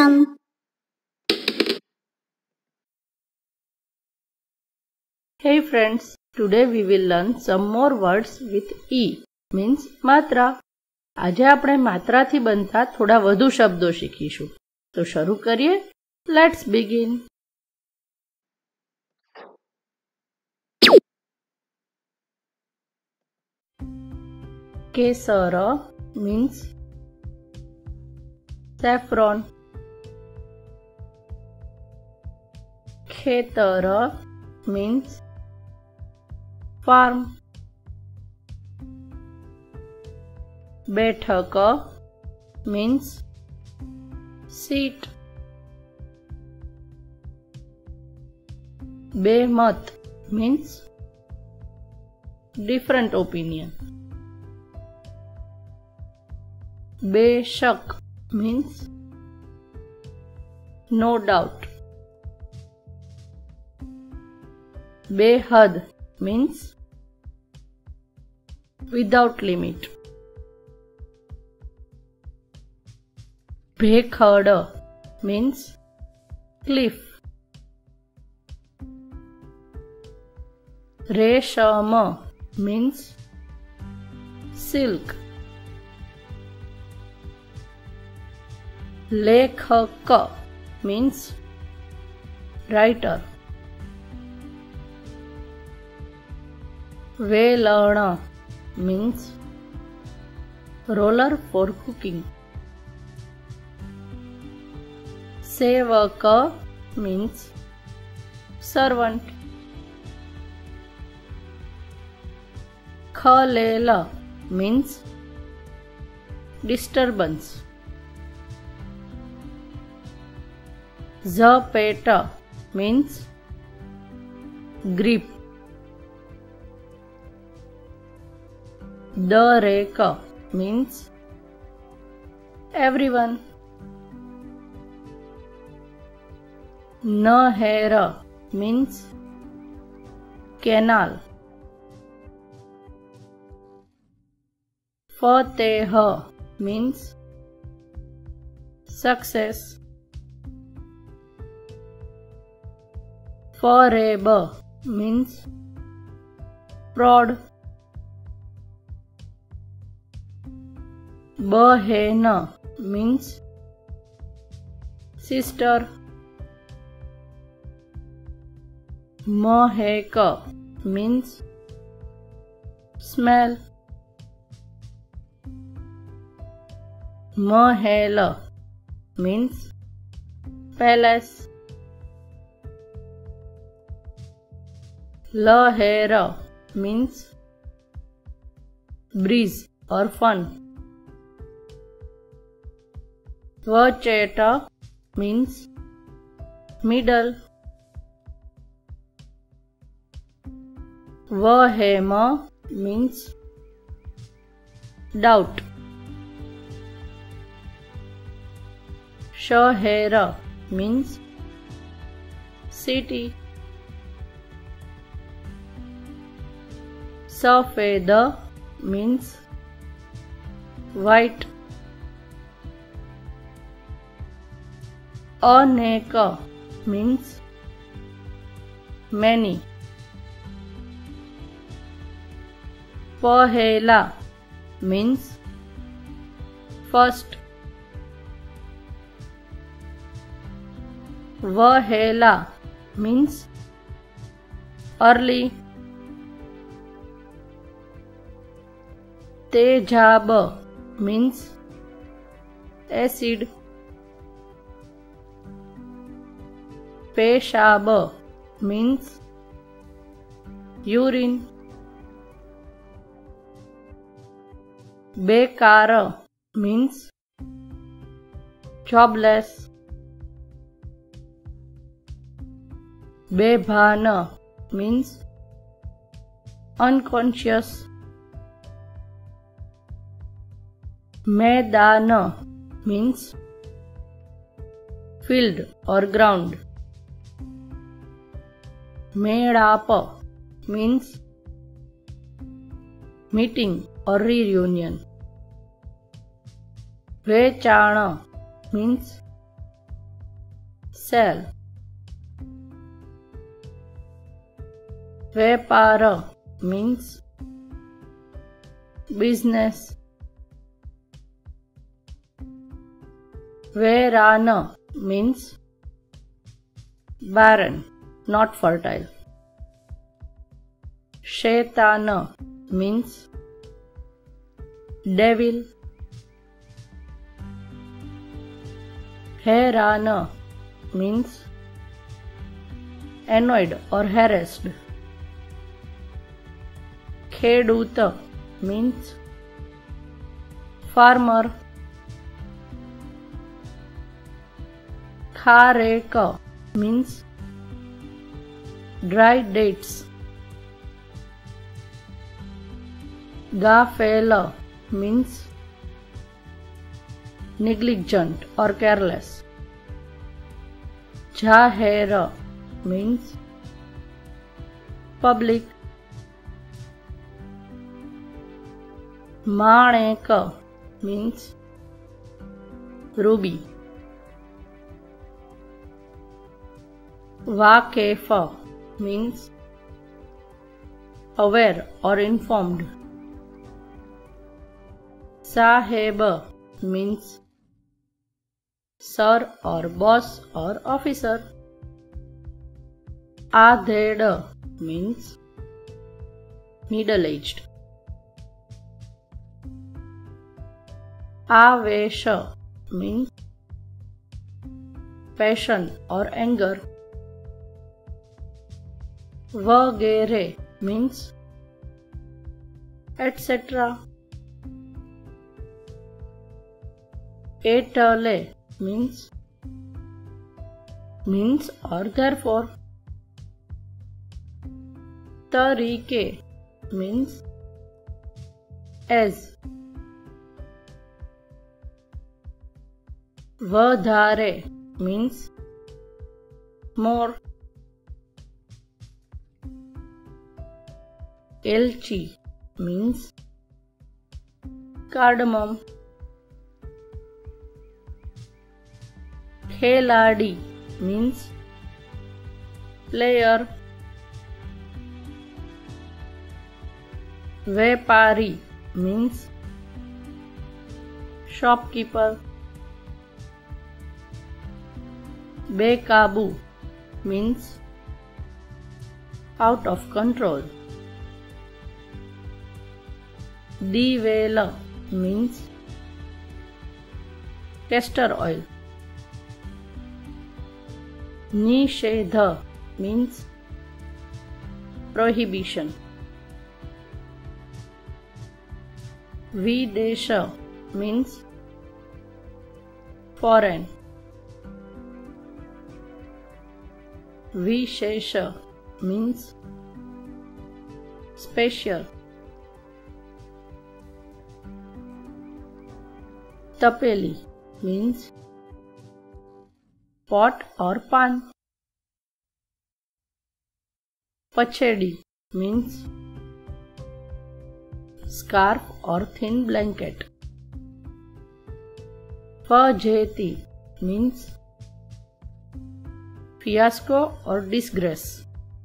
Awesome! Hey friends, today we will learn some more words with E means માત્રા. આજે આપણે માત્રાથી બનતા થોડા વધુ શબ્દો શીખીશું. તો શરૂ કરીએ. Let's begin. કેસર means saffron. ખેતર means farm. बैठक means seat. बेमत means different opinion. बेशक means no doubt. बेहद means without limit. ભેખડ means cliff. રેશમ means silk. લેખક means writer. વેલણ means roller for cooking. सेवक means servant. खलेल means disturbance. झपेट means grip. दरेक means everyone. नहेर means canal. फतेह means success. फरेब means fraud. बहेन means sister. महक means smell. महल means palace. लहर means breeze or fun. वचेट means middle. वहेम means doubt. शहर means city. सफेद means white. अनेक means many. पहेला means first. वहेला means early. तेजाब means acid. पेशाब means urine. बेकार means jobless. बेभान means unconscious. मैदान means field or ground. मेळाप means meeting or reunion. વેચાણ means sell. Vepara means business. Verana means barren, not fertile. Shaitana means devil. Herana means annoyed or harassed. Kheduta means farmer. Khareka means dry dates. Gafela means negligent or careless. Jahera means public. Maneka means ruby. Vakefa means aware or informed. Saheb means sir or boss or officer. Adhed means middle-aged. Avesha means passion or anger. Vagere means etc. Etale means or therefore. Tarike means as. Vadhare means more. Elchi means cardamom. Kheladi means player. Vepari means shopkeeper. Bekabu means out of control. Divela means castor oil. Nishedha means prohibition. Videsha means foreign. Vishesha means special. Tapeli means pot or pan. Pachedi means scarf or thin blanket. Fajeti means fiasco or disgrace.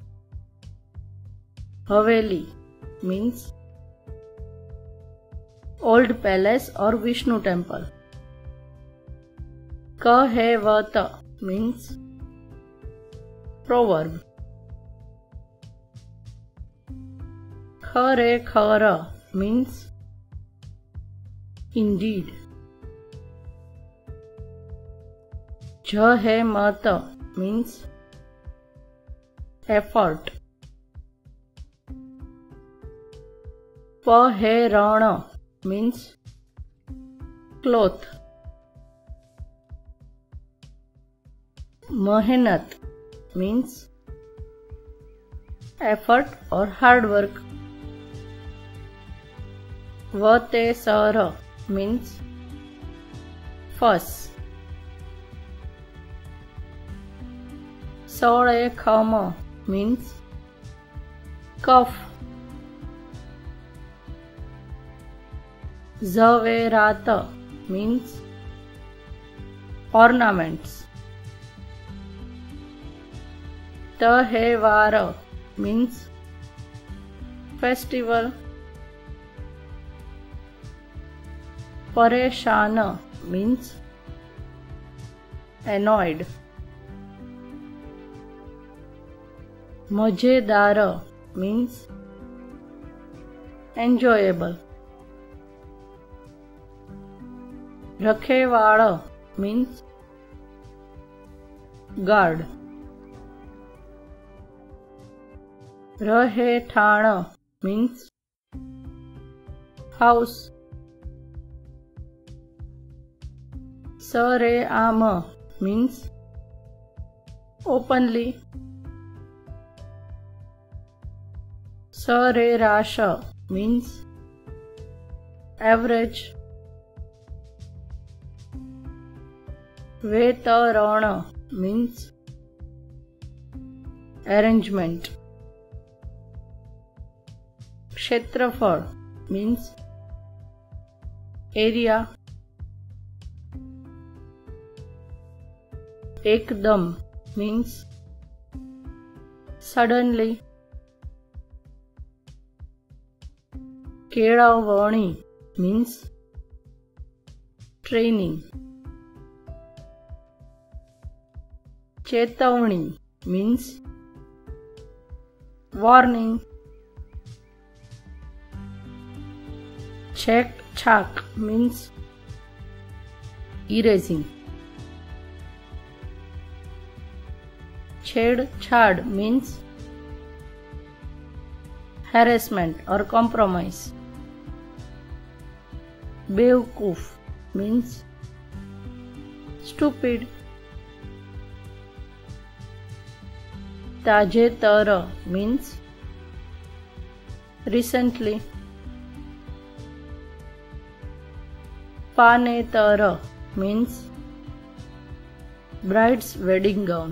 Haveli means old palace or Vishnu temple. Kahevata means proverb. Khare khara means indeed. Jahe mata means effort. Paherana means cloth. Mehnat means effort or hard work. Vatesara means fuss. Sorekhama means cough. Zaverata means ornaments. તહેવાર means festival. પરેશાન means annoyed. મજેદાર means enjoyable. રખેવાળ means guard. રહેઠાણ means house. સરેઆમ means openly. સરેરાશ means average. વેતરણ means arrangement. ક્ષેત્રફળ means area. એકદમ means suddenly. કેળવણી means training. ચેતવણી means warning. છેકછાક means erasing. છેડછાડ means harassment or compromise. બેવકૂફ means stupid. તાજેતર means recently. પાનેતર means bride's wedding gown.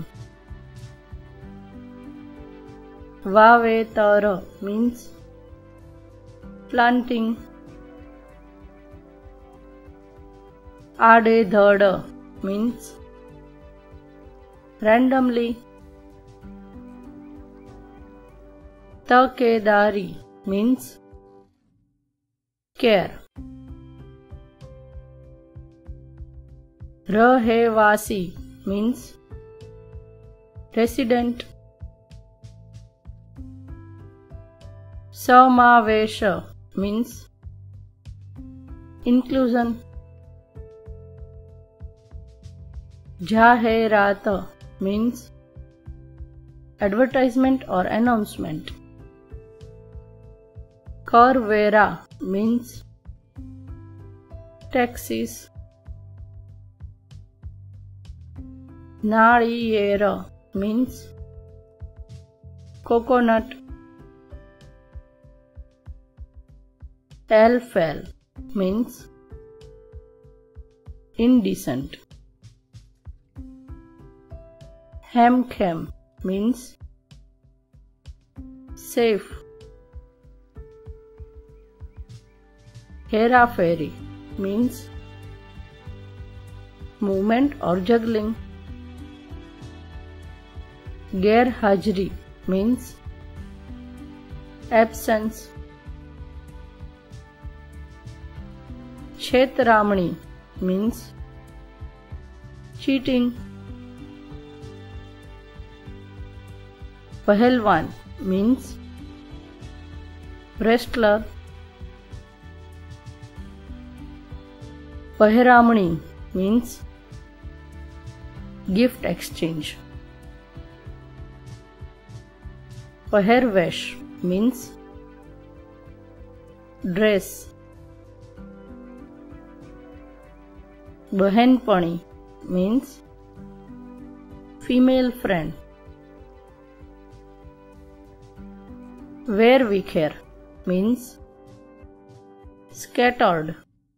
વાવેતર means planting. આડેધડ means randomly. તકેદારી means care. રહેવાસી means resident. સમાવેશ means inclusion. જાહેરાત means advertisement or announcement. કરવેરા means taxes. નાળિયેર means coconut. એલફેલ means indecent. હેમખેમ means safe. હેરાફેરી means movement or juggling. ગેરહાજરી means absence. છેતરામણી means cheating. પહેલવાન means wrestler. પહેરામણી means gift exchange. પહેરવેશ means dress. બહેનપણી means female friend. વેરવિખેર means scattered.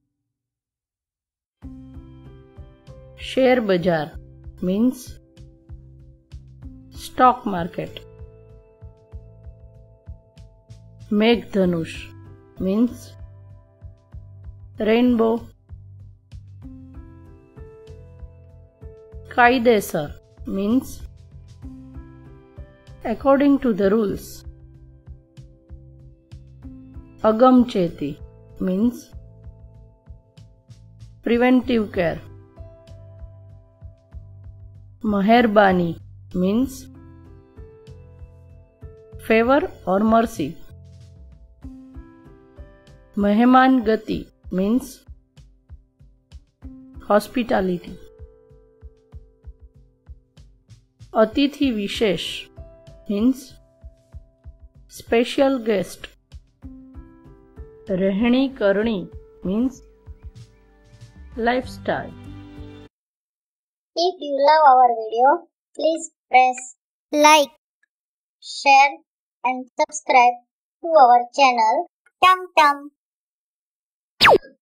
શેર બજાર means stock market. મેઘધનુષ means rainbow. કાયદેસર means according to the rules. Agamcheti means preventive care. Meherbani means favor or mercy. Mehman Gati means hospitality. Atithi Vishesh means special guest. Rehni Karni means lifestyle. If you love our video, please press like, share and subscribe to our channel. Tum Tum.